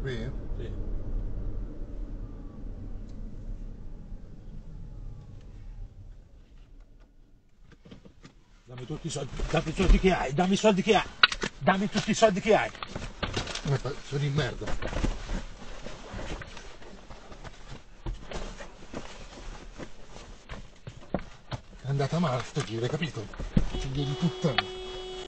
qui? Sì. Dammi tutti i soldi che hai, dammi i soldi che hai, dammi tutti i soldi che hai. Sono in merda. È andata male sto giro, hai capito? Figlio di puttana.